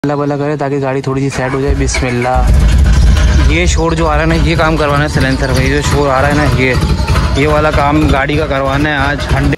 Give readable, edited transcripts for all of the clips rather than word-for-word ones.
अल्लाह भला करे ताकि गाड़ी थोड़ी सी सेट हो जाए। बिस्मिल्लाह। ये शोर जो आ रहा है ना, ये काम करवाना है सिलेंसर का। ये जो शोर आ रहा है ना, ये वाला काम गाड़ी का करवाना है आज 100।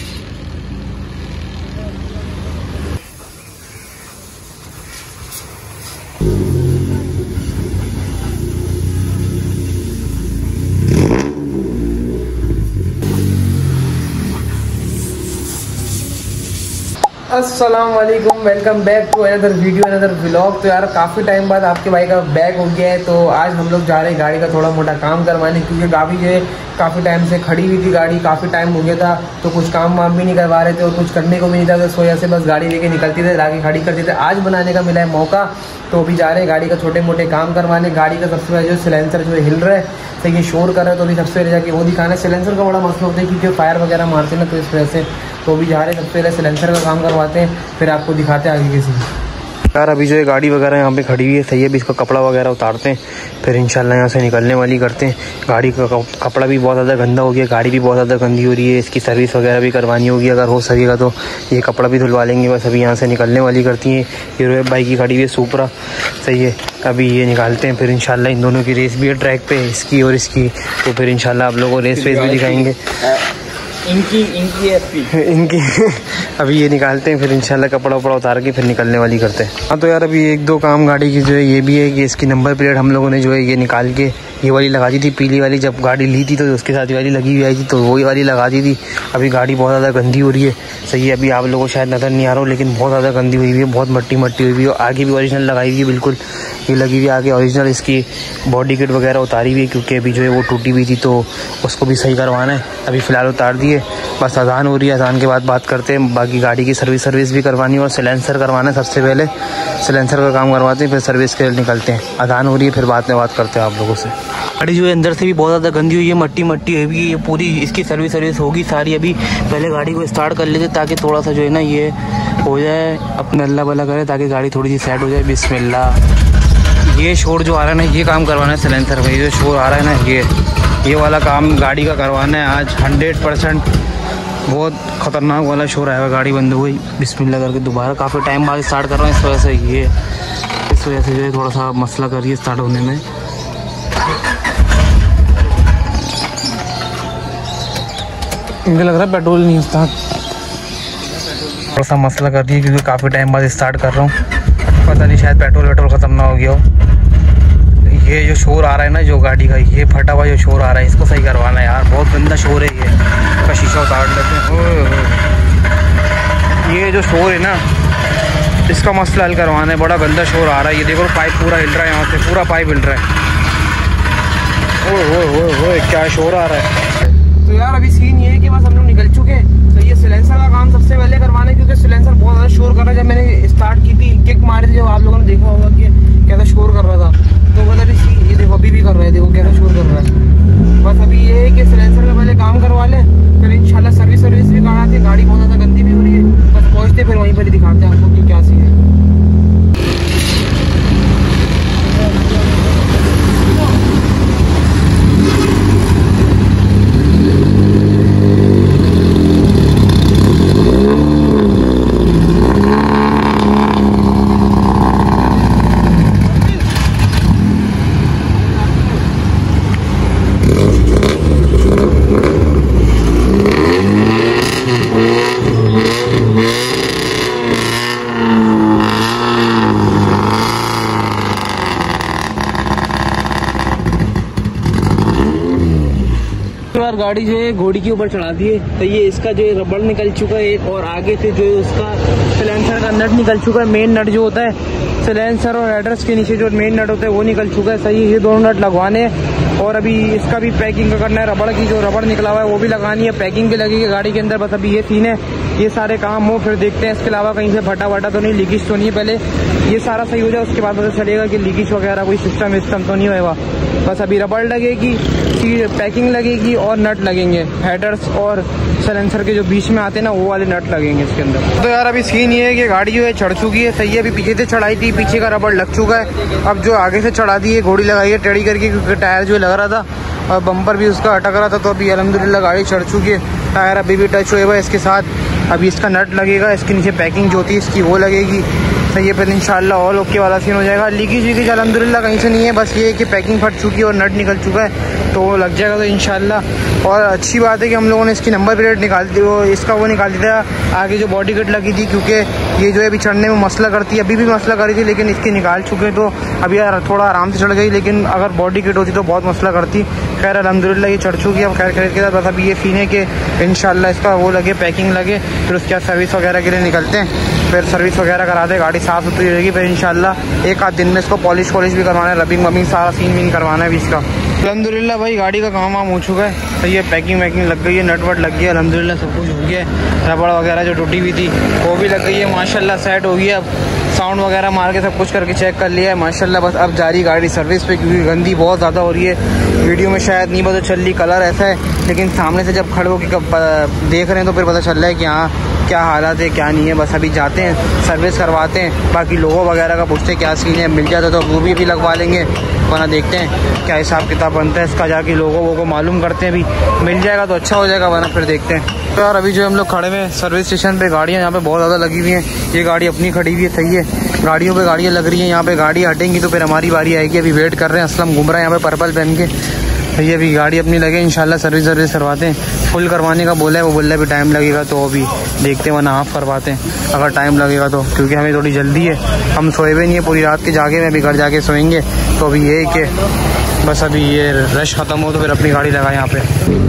अस्सलाम वालेकुम, welcome back to another video, another vlog. तो यार काफ़ी टाइम बाद आपके भाई का बैग हो गया है, तो आज हम लोग जा रहे हैं गाड़ी का थोड़ा मोटा काम करवाने, क्योंकि गाड़ी जो है काफ़ी टाइम से खड़ी हुई थी। गाड़ी काफ़ी टाइम हो गया था, तो कुछ काम वाम भी नहीं करवा रहे थे और कुछ करने को भी नहीं था, तो इस वजह से बस गाड़ी लेके निकलती थे, लाके खड़ी करते थे। आज बनाने का मिला है मौका, तो अभी जा रहे हैं गाड़ी का छोटे मोटे काम करवाने। गाड़ी का सबसे पहले जो सिलेंसर जो हिल रहा है, तो ये शोर कर रहा है, तो अभी सबसे पहले जाके वो दिखाना है। सिलेंसर का बड़ा मसला होता है क्योंकि फायर वगैरह मारते हैं ना, तो इस वजह से तो अभी जा रहे हैं। सबसे पहले सिलेंसर का काम करवाते हैं, फिर आपको दिखाते हैं आगे किसी। यार अभी जो है गाड़ी वगैरह यहाँ पे खड़ी हुई है, सही है। अभी इसका कपड़ा वगैरह उतारते हैं, फिर इंशाल्लाह यहाँ से निकलने वाली करते हैं। गाड़ी का कपड़ा भी बहुत ज़्यादा गंदा हो गया, गाड़ी भी बहुत ज़्यादा गंदी हो रही है। इसकी सर्विस वगैरह भी करवानी होगी, अगर हो सकेगा तो ये कपड़ा भी धुलवा लेंगे। बस अभी यहाँ से निकलने वाली करती हैं। हीरो बाइक की खड़ी हुई है सुपरा, सही है। अभी ये निकालते हैं, फिर इंशाल्लाह इन दोनों की रेस भी है ट्रैक पे, इसकी और इसकी, तो फिर इंशाल्लाह आप लोगों को रेस वेस भी दिखाएंगे। इनकी अभी ये निकालते हैं, फिर इंशाल्लाह कपड़ा वपड़ा उतार के फिर निकलने वाली करते हैं। हाँ तो यार अभी एक दो काम गाड़ी की जो है ये भी है कि इसकी नंबर प्लेट हम लोगों ने जो है ये निकाल के ये वाली लगा दी थी, पीली वाली। जब गाड़ी ली थी तो उसके साथ वाली लगी हुई आई थी, तो वही वाली लगा दी थी। अभी गाड़ी बहुत ज़्यादा गंदी हो रही है, सही है। अभी आप लोगों को शायद नज़र नहीं आ रहा हो, लेकिन बहुत ज़्यादा गंदी हुई है, बहुत मट्टी हुई हुई है। आगे भी ओरिजिनल लगाई हुई है, बिल्कुल ये लगी हुई है आगे ओरिजिनल। इसकी बॉडी किट वगैरह उतारी हुई है, क्योंकि अभी जो है वो टूटी हुई थी, तो उसको भी सही करवाना है। अभी फ़िलहाल उतार दिए, बस अजान हो रही है, अजान के बाद बात करते हैं। बाकी गाड़ी की सर्विस भी करवानी है और सिलेंसर करवाना है। सबसे पहले सिलेंसर का काम करवाते हैं, फिर सर्विस के लिए निकलते हैं। अजान हो रही है, फिर बाद में बात करते हैं आप लोगों से। गाड़ी जो है अंदर से भी बहुत ज़्यादा गंदी हुई है, मट्टी है भी। ये पूरी इसकी सर्विस होगी सारी। अभी पहले गाड़ी को स्टार्ट कर लेते ताकि थोड़ा सा जो है ना ये हो जाए, अपने अल्लाह भला करे ताकि गाड़ी थोड़ी सी सेट हो जाए। बिस्मिल्लाह। ये शोर जो आ रहा है ना, ये काम करवाना है सिलेंसर का। ये जो शोर आ रहा है ना, ये वाला काम गाड़ी का करवाना है आज 100%। बहुत ख़तरनाक वाला शोर आएगा, गाड़ी बंद हो गई। बिस्मिल्लाह करके दोबारा काफ़ी टाइम बाद स्टार्ट कर रहा हूँ, इस वजह से जो है थोड़ा सा मसला कर रही है स्टार्ट होने में। मुझे लग रहा है पेट्रोल नहीं होता, थोड़ा सा मसला कर रही है क्योंकि काफ़ी टाइम बाद स्टार्ट कर रहा हूँ। पता नहीं शायद पेट्रोल ख़त्म ना हो गया हो। ये जो शोर आ रहा है ना, जो गाड़ी का ये फटा हुआ जो शोर आ रहा है, इसको सही करवाना है यार। बहुत गंदा शोर है ये, इसका शीशा उतार लेते हैं। ये जो शोर है ना, इसका मसला हल करवाना है। बड़ा गंदा शोर आ रहा है, ये देखो पाइप पूरा हिल रहा है, यहाँ से पूरा पाइप हिल रहा है। ओह क्या शोर आ रहा है। तो यार अभी सीन ये है कि बस हम लोग निकल चुके हैं, तो ये सिलेंसर का काम सबसे पहले करवाना है, क्योंकि सिलेंसर बहुत ज़्यादा शोर कर रहा है। जब मैंने स्टार्ट की थी, किक मारी थी, जब आप लोगों ने देखा होगा कि कैसा शोर कर रहा था, तो मतलब ये देखो अभी भी कर रहा है, देखो कैसा शोर कर रहा है। बस अभी ये है कि सिलेंसर का पहले काम करवा लें, फिर इंशाल्लाह सर्विस भी कराते हैं। गाड़ी बहुत ज़्यादा गंदी भी हो रही है, बस पहुँचते फिर वहीं पर ही दिखाते हैं आपको कि क्या सीन है। यार गाड़ी जो है घोड़ी के ऊपर चढ़ा दी है, तो ये इसका जो है रबड़ निकल चुका है एक, और आगे से जो है उसका सिलेंसर का नट निकल चुका है। मेन नट जो होता है सिलेंसर और हेडर्स के नीचे जो मेन नट होता है वो निकल चुका है, सही है। ये दोनों नट लगवाने हैं, और अभी इसका भी पैकिंग का करना है। रबड़ की जो रबड़ निकला हुआ है वो भी लगानी है, पैकिंग भी लगेगी गाड़ी के अंदर। बस अभी ये सीन है, ये सारे काम हो फिर देखते हैं। इसके अलावा कहीं से फटा वटा तो नहीं, लीकेज तो नहीं है। पहले ये सारा सही हो जाए, उसके बाद पता चलेगा कि लीकेज वगैरह कोई सिस्टम तो नहीं होगा। बस अभी रबड़ लगेगी, पैकिंग लगेगी और नट लगेंगे। हेडर्स और सिलेंसर के जो बीच में आते हैं ना, वो वाले नट लगेंगे इसके अंदर। तो यार अभी सीन ये है कि गाड़ी जो है चढ़ चुकी है, सही है। अभी पीछे से चढ़ाई थी, पीछे का रबड़ लग चुका है। अब जो आगे से चढ़ा दी है, घोड़ी लगाई है टेढ़ी करके, क्योंकि टायर जो लग रहा था और बम्पर भी उसका अटक रहा था। तो अभी अल्हम्दुलिल्लाह गाड़ी चढ़ चुकी है, टायर अभी भी टच हुए हुआ है इसके साथ। अभी इसका नट लगेगा, इसके नीचे पैकिंग जो होती है इसकी वो लगेगी, सही है। फिर इंशाल्लाह ऑल ओके वाला सीन हो जाएगा। लीकेज अल्हम्दुलिल्लाह कहीं से नहीं है, बस ये है कि पैकिंग फट चुकी है और नट निकल चुका है, तो वो लग जाएगा तो इंशाल्लाह। और अच्छी बात है कि हम लोगों ने इसकी नंबर प्लेट निकाल दी, वो इसका वो निकाल दिया आगे जो बॉडी किट लगी थी, क्योंकि ये जो है अभी चढ़ने में मसला करती है, अभी भी मसला कर रही थी, लेकिन इसकी निकाल चुके तो अभी यार थोड़ा आराम से चढ़ गई, लेकिन अगर बॉडी किट होती तो बहुत मसला करती। खैर अल्हम्दुलिल्लाह ये चढ़ चुकी है। अब खैर खरीद के साथ बस अभी ये सीन है कि इंशाल्लाह इसका वो लगे, पैकिंग लगे, फिर उसके बाद सर्विस वगैरह के लिए निकलते हैं, फिर सर्विस वगैरह करा दे, गाड़ी साफ़ सुथरी रहेगी, फिर इंशाल्लाह एक आध दिन में इसको पॉलिश भी करवाना है, रबिंग वबिंग सारा सीन भी करवाना है भी इसका। अल्हम्दुलिल्लाह भाई गाड़ी का काम वाम हो चुका है, तो ये पैकिंग वैकिंग लग गई है, नट वट लग गया, अल्हम्दुलिल्लाह सब कुछ हो गया है। रबड़ वगैरह जो टूटी हुई थी वो भी लग गई है, माशाल्लाह सेट हो गया। अब साउंड वगैरह मार के सब कुछ करके चेक कर लिया है माशाल्लाह। बस अब जा रही गाड़ी सर्विस पे, क्योंकि गंदी बहुत ज़्यादा हो रही है। वीडियो में शायद नहीं पता चल रही, कलर ऐसा है, लेकिन सामने से जब खड़े होकर देख रहे हैं तो फिर पता चल रहा है कि हाँ क्या हालात है क्या नहीं है। बस अभी जाते हैं सर्विस करवाते हैं, बाकी लोगों वगैरह का पूछते क्या सीन है, मिल जाता तो वो भी लगवा लेंगे, वरना देखते हैं क्या हिसाब किताब बनता है इसका, जाके लोगों को मालूम करते हैं। अभी मिल जाएगा तो अच्छा हो जाएगा, वरना फिर देखते हैं। तो यार अभी जो हम लोग खड़े हुए हैं सर्विस स्टेशन पे, गाड़ियाँ यहाँ पे बहुत ज़्यादा लगी हुई हैं, ये गाड़ी अपनी खड़ी हुई है, सही है, गाड़ियों पे गाड़ियाँ लग रही हैं, यहाँ पे गाड़ी हटेंगी तो फिर हमारी बारी आएगी। अभी वेट कर रहे हैं, असलम घूम रहा है यहाँ पे पर्पल पहन के, ये अभी गाड़ी अपनी लगे, इंशाल्लाह सर्विस करवाते हैं। फुल करवाने का बोला है, वो बोल रहा है अभी टाइम लगेगा, तो अभी देखते हैं, वरना हाफ करवाते हैं अगर टाइम लगेगा तो, क्योंकि हमें थोड़ी जल्दी है, हम सोए भी नहीं है पूरी रात के जागे में, अभी घर जाके सोएंगे। तो अभी ये कि बस अभी ये रश ख़त्म हो तो फिर अपनी गाड़ी लगा यहाँ पे।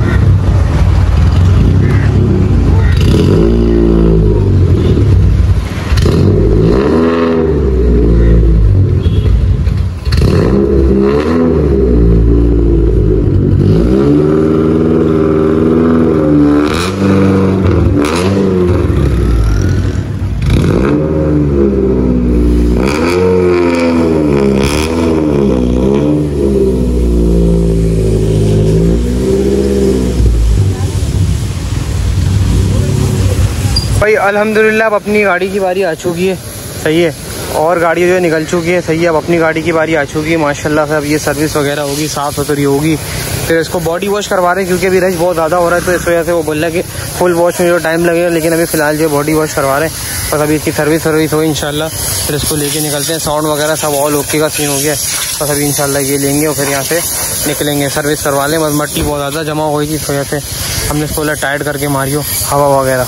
भाई अल्हम्दुलिल्लाह अब अपनी गाड़ी की बारी आ चुकी है, सही है, और गाड़ी जो है निकल चुकी है, सही है। अब अपनी गाड़ी की बारी आ चुकी है माशाल्लाह से। अब ये सर्विस वगैरह होगी, साफ़ सुथरी होगी, फिर इसको बॉडी वॉश करवा रहे हैं, क्योंकि अभी रश बहुत ज़्यादा हो रहा है, तो इस वजह से वो बोल रहा है कि फुल वॉश में जो टाइम लगेगा, लेकिन अभी फ़िलहाल जो बॉडी वॉश करवा रहे हैं। बस अभी इसकी सर्विस हो इंशाल्लाह, फिर इसको लेके निकलते हैं। साउंड वगैरह सब ऑल ओके का सीन हो गया, बस अभी इंशाल्लाह ये लेंगे और फिर यहाँ से निकलेंगे, सर्विस करवा लें। बस मट्टी बहुत ज़्यादा जमा हो गई थी, इस वजह से हमने इसको बोला टाइट करके मारियो हवा वगैरह।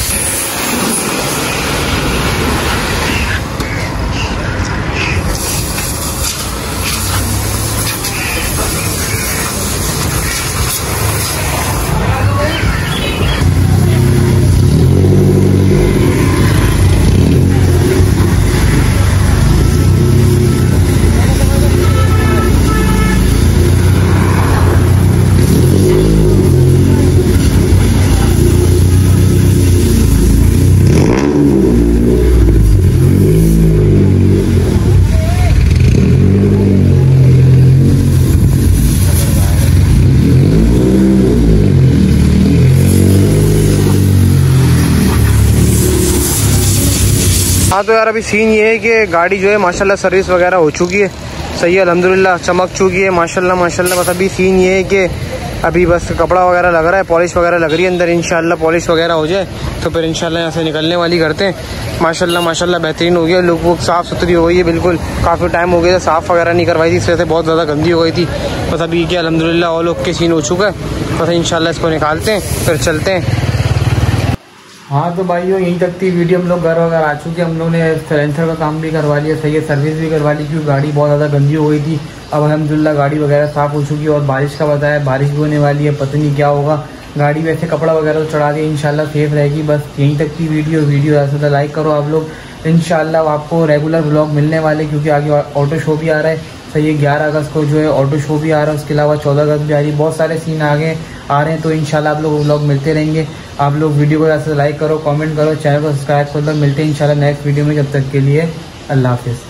हाँ तो यार अभी सीन ये है कि गाड़ी जो है माशाल्लाह सर्विस वगैरह हो चुकी है, सही है, अल्हम्दुलिल्लाह चमक चुकी है माशाल्लाह माशाल्लाह। बस अभी सीन ये है कि अभी बस कपड़ा वगैरह लग रहा है, पॉलिश वगैरह लग रही है अंदर, इंशाल्लाह पॉलिश वगैरह हो जाए तो फिर इंशाल्लाह यहाँ से निकलने वाली करते हैं। माशाल्लाह माशाल्लाह बेहतरीन हो गया, लुक वुक साफ़ सुथरी हो गई है बिल्कुल। काफ़ी टाइम हो गया था साफ़ वगैरह नहीं करवाई थी, इस वजह से बहुत ज़्यादा गंदी हो गई थी। बस अभी क्या अल्हम्दुलिल्लाह ऑल ओके सीन हो चुका है, बस इंशाल्लाह इसको निकालते हैं फिर चलते हैं। हाँ तो भाइयों यहीं तक थी वीडियो, हम लोग घर वगैरह आ चुके हैं, हम लोग ने साइलेंसर का काम भी करवा लिया, सही है, सर्विस भी करवा ली, क्योंकि गाड़ी बहुत ज़्यादा गंदी हो गई थी। अब अल्हम्दुलिल्लाह गाड़ी वगैरह साफ़ हो चुकी है, और बारिश का बताया, बारिश भी होने वाली है, पता नहीं क्या होगा। गाड़ी वैसे कपड़ा वगैरह तो चढ़ा दिया, इंशाल्लाह सेफ रहेगी। बस यहीं तक की वीडियो ज़्यादा से ज़्यादा लाइक करो आप लोग, इंशाल्लाह आपको रेगुलर व्लॉग मिलने वाले, क्योंकि आगे ऑटो शो भी आ रहा है, सही है, 11 अगस्त को जो है ऑटो शो भी आ रहा है, उसके अलावा 14 अगस्त भी आ रही है, बहुत सारे सीन आगे आ रहे हैं, तो इंशाल्लाह आप लोग व्लॉग मिलते रहेंगे। आप लोग वीडियो को ज़्यादा से लाइक करो, कमेंट करो, चैनल को सब्सक्राइब कर लो। मिलते हैं इंशाल्लाह नेक्स्ट वीडियो में, जब तक के लिए अल्लाह हाफिज़।